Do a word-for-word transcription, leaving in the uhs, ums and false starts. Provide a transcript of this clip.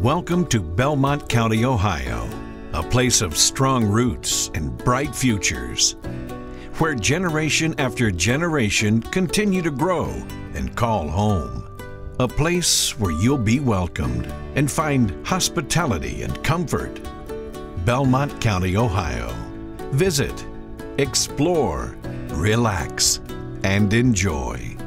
Welcome to Belmont County, Ohio, a place of strong roots and bright futures, where generation after generation continue to grow and call home. A place where you'll be welcomed and find hospitality and comfort. Belmont County, Ohio. Visit, explore, relax, and enjoy.